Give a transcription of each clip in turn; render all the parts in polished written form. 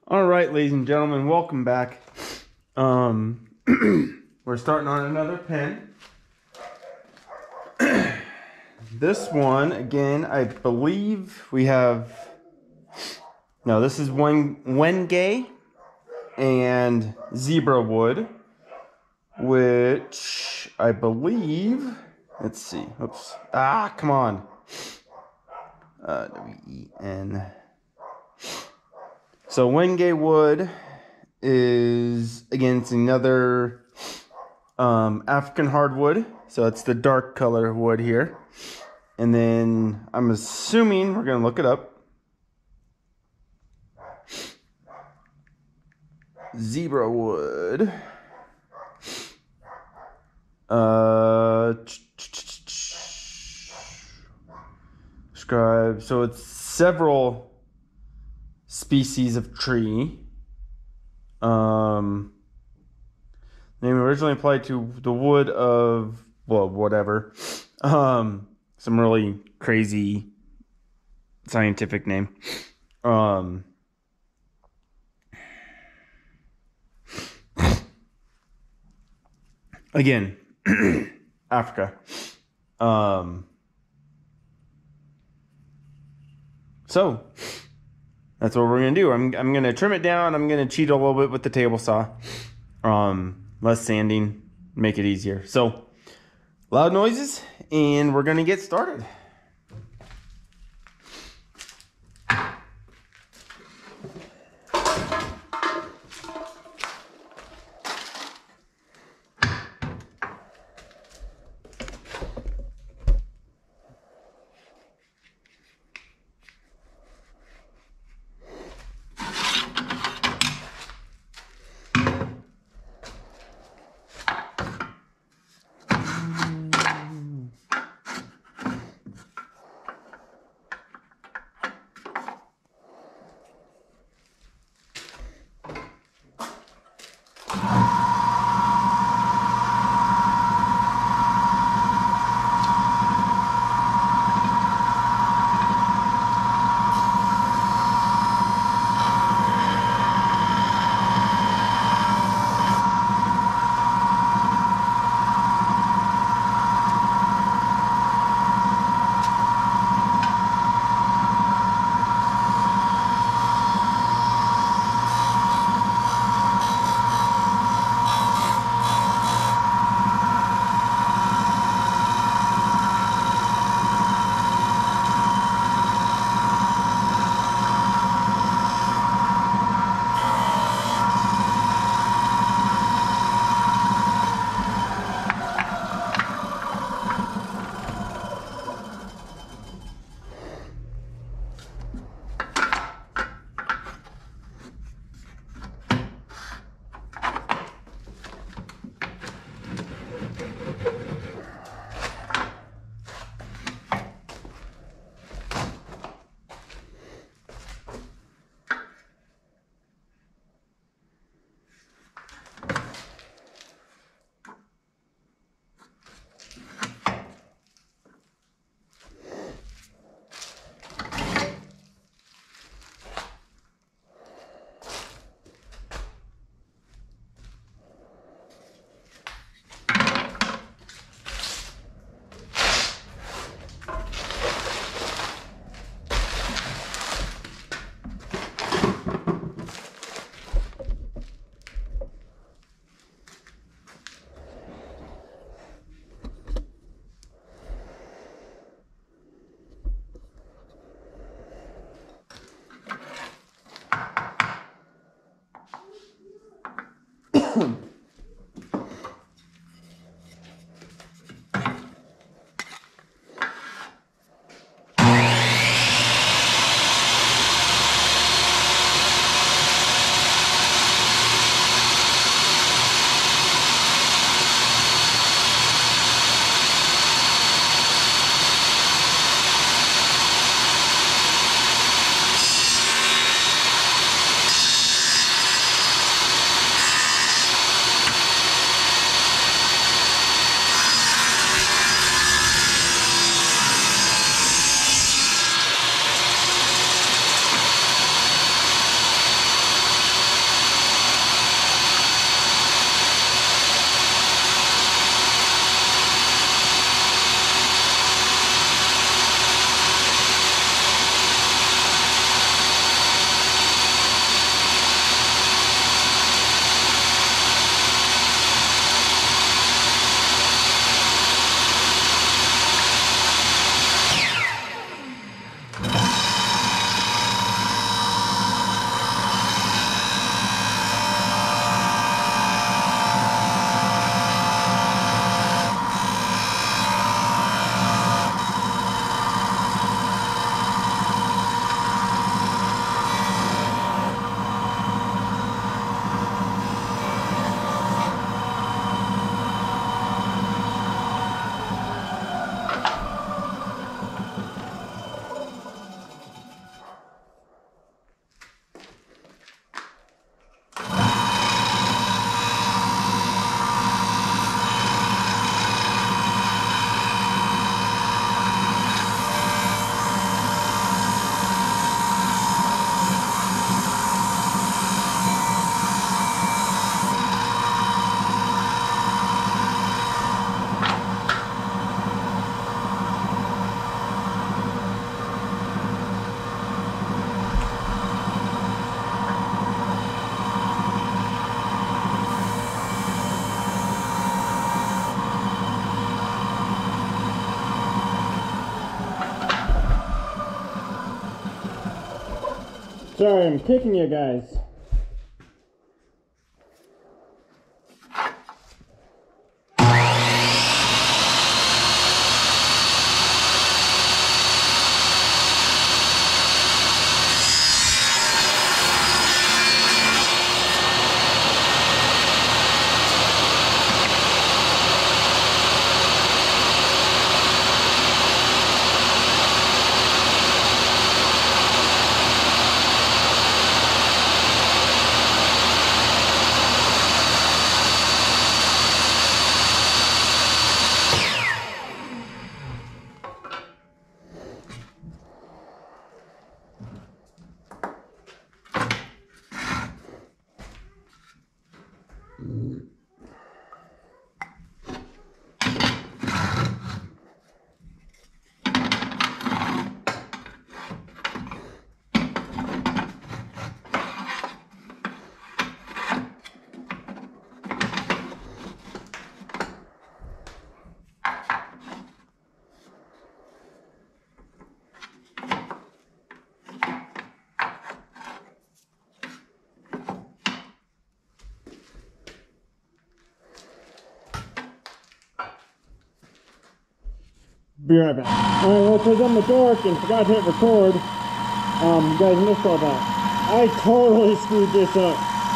All right, ladies and gentlemen, welcome back. We're starting on another pen. This one, again, I believe we have... No, this is Wenge and Zebra Wood, which I believe... Let's see. Oops. Ah, come on. W-E-N... So Wenge wood is, again, it's another African hardwood. So it's the dark color wood here. And then I'm assuming, we're going to look it up. Zebra wood. Describe. So it's several species of tree. Name originally applied to the wood of, well, whatever. Some really crazy scientific name. Again, Africa. So that's what we're going to do. I'm going to trim it down. I'm going to cheat a little bit with the table saw. Less sanding, make it easier. So, loud noises, and we're going to get started. Sorry, I'm kicking you guys. Be right back. Alright, well, because I'm a dork and forgot to hit record, you guys missed all that. I totally screwed this up.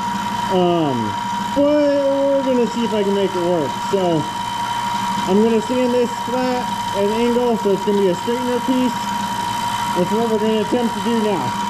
But we're going to see if I can make it work. So, I'm going to stand this flat at an angle, so it's going to be a straightener piece. That's what we're going to attempt to do now.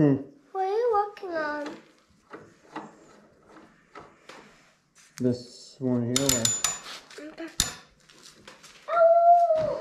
What are you working on? This one here. Okay. Oh!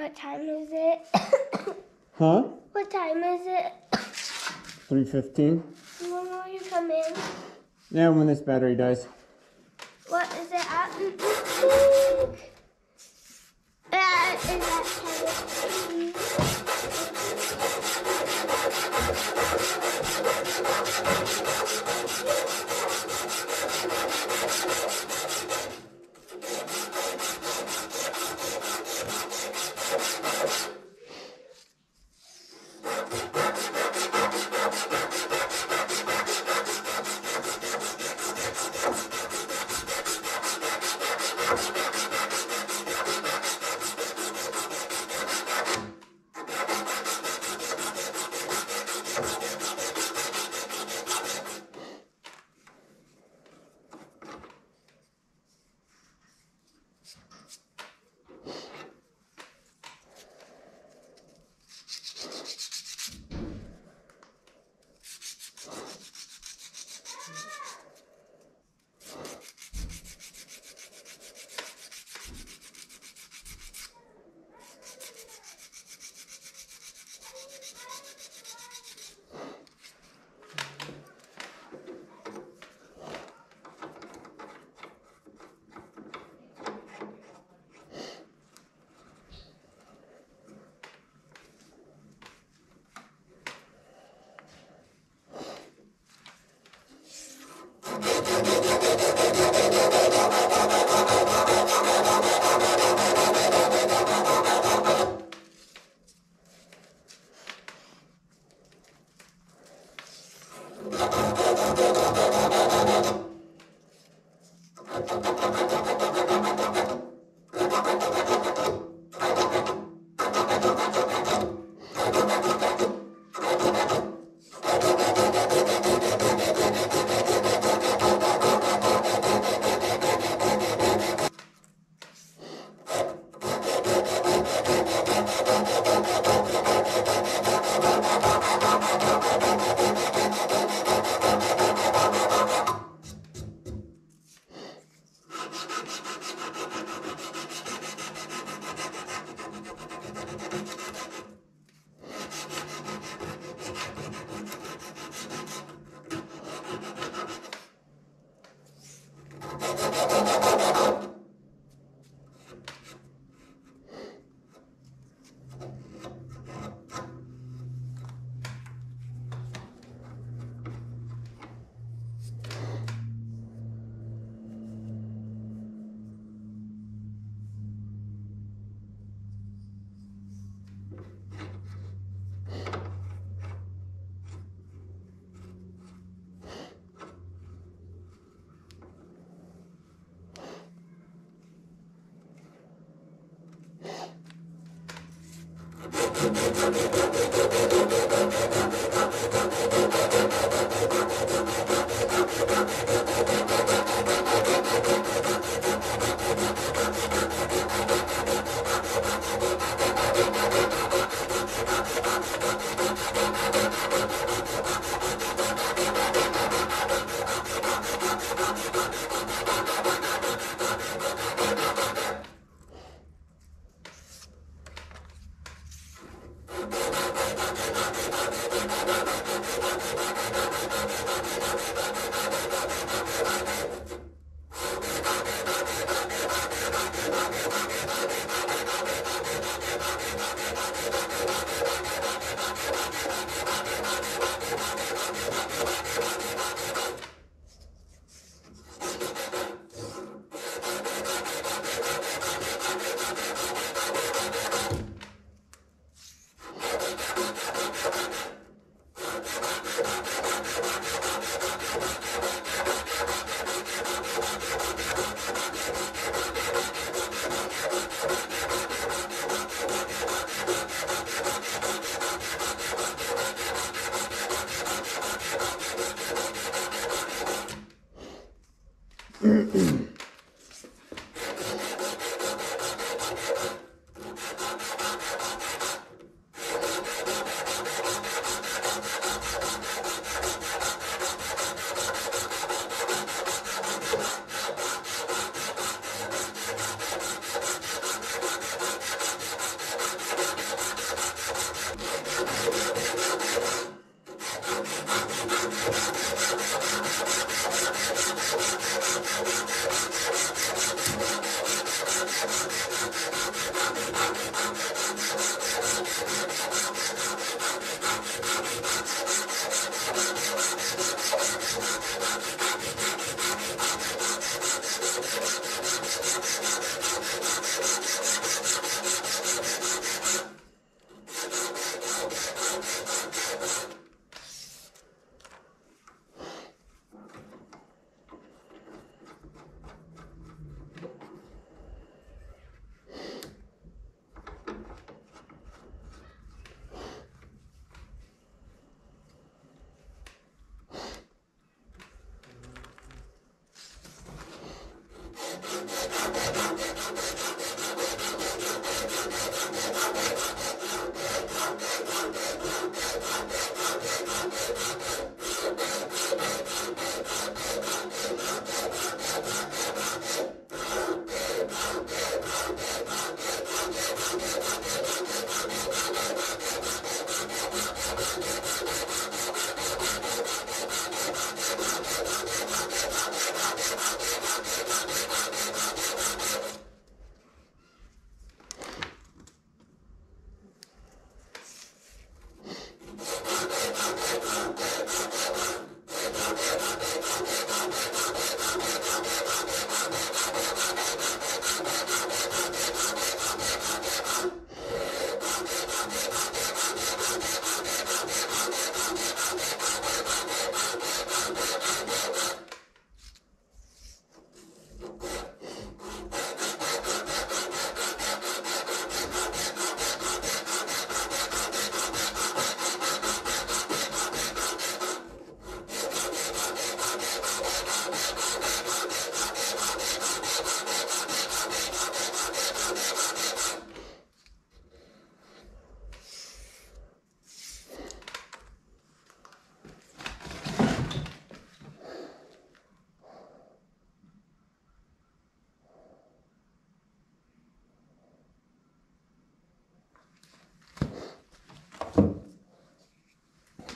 What time is it? Huh? What time is it? 3:15. When will you come in? Yeah, when this battery dies. What is it at? Is that 10?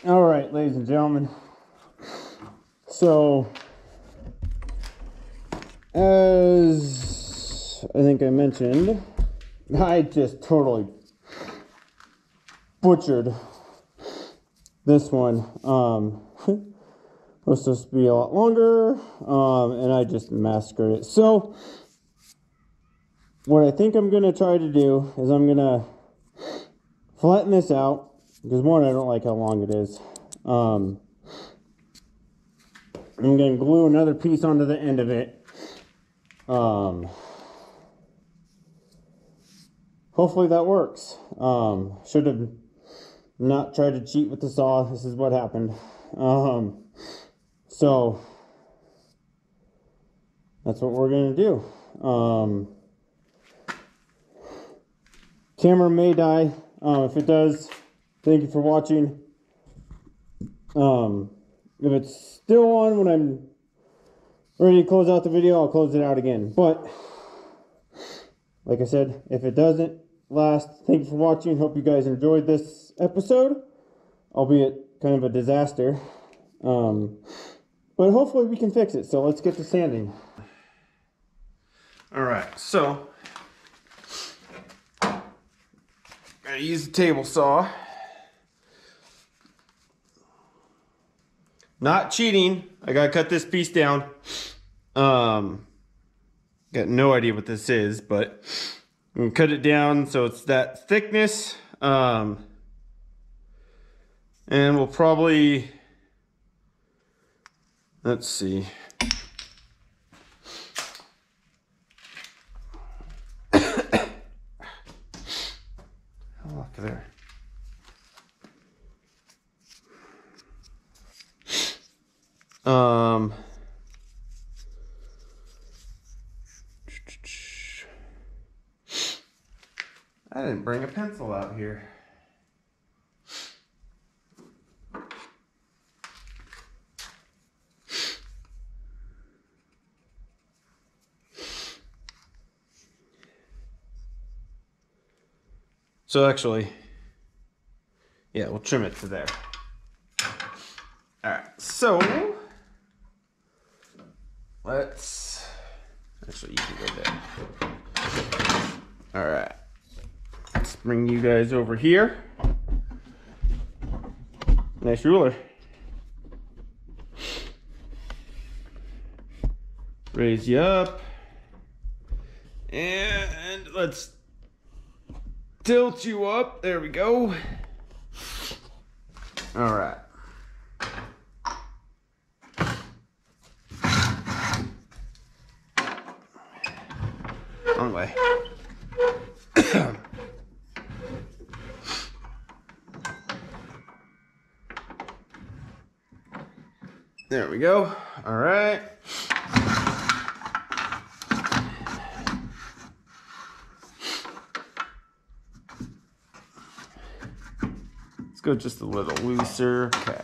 All right, ladies and gentlemen. So, as I think I mentioned, I just totally butchered this one. Was supposed to be a lot longer, and I just massacred it. So, what I think I'm going to try to do is I'm going to flatten this out, because one, I don't like how long it is. I'm going to glue another piece onto the end of it. Hopefully that works. Should have not tried to cheat with the saw. This is what happened. So that's what we're going to do. Camera may die. If it does, thank you for watching. If it's still on when I'm ready to close out the video, I'll close it out again. But like I said, if it doesn't last, thank you for watching. Hope you guys enjoyed this episode, albeit kind of a disaster. But hopefully we can fix it. So let's get to sanding. All right, so I'm gonna use the table saw. Not cheating. I gotta cut this piece down. Got no idea what this is, but I'm gonna cut it down so it's that thickness. And we'll probably, let's see. Off there. I didn't bring a pencil out here. So actually, yeah, we'll trim it to there. All right, so let's, actually you can go there. All right, let's bring you guys over here. Nice ruler. Raise you up. And let's tilt you up. There we go. All right. Wrong way. There we go. All right. Let's go just a little looser. Okay.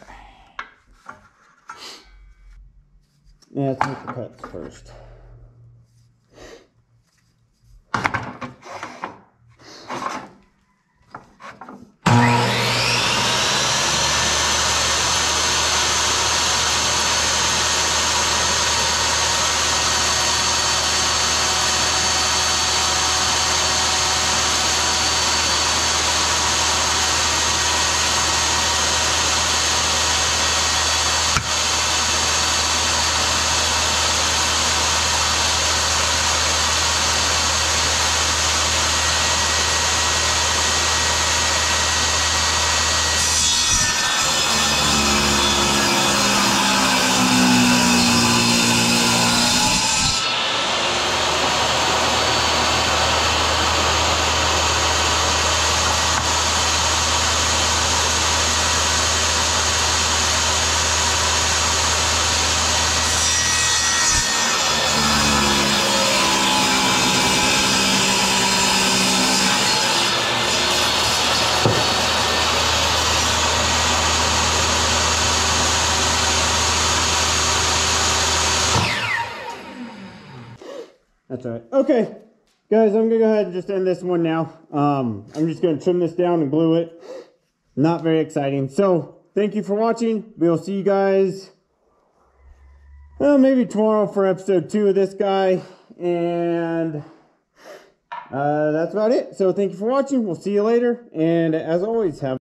Yeah, let's make the cuts first. That's all right. Okay, guys, I'm gonna go ahead and just end this one now. I'm just gonna trim this down and glue it. Not very exciting. So thank you for watching. We'll see you guys maybe tomorrow for episode 2 of this guy. And that's about it. So thank you for watching. We'll see you later. And as always, have